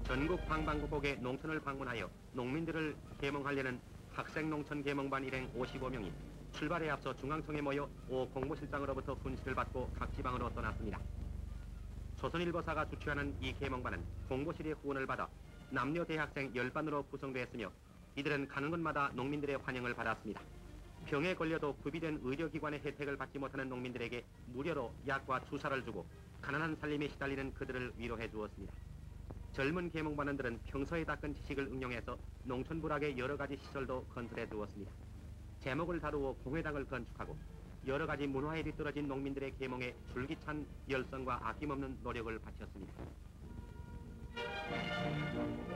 전국 방방곡곡의 농촌을 방문하여 농민들을 계몽하려는 학생농촌 계몽반 일행 55명이 출발에 앞서 중앙청에 모여 오 공보실장으로부터 훈시를 받고 각 지방으로 떠났습니다. 조선일보사가 주최하는 이 계몽반은 공보실의 후원을 받아 남녀 대학생 10반으로 구성되었으며 이들은 가는 곳마다 농민들의 환영을 받았습니다. 병에 걸려도 구비된 의료기관의 혜택을 받지 못하는 농민들에게 무료로 약과 주사를 주고 가난한 살림에 시달리는 그들을 위로해 주었습니다. 젊은 계몽반원들은 평소에 닦은 지식을 응용해서 농촌 부락의 여러 가지 시설도 건설해 주었습니다. 제목을 다루어 공회당을 건축하고 여러 가지 문화에 뒤떨어진 농민들의 계몽에 줄기찬 열성과 아낌없는 노력을 바쳤습니다.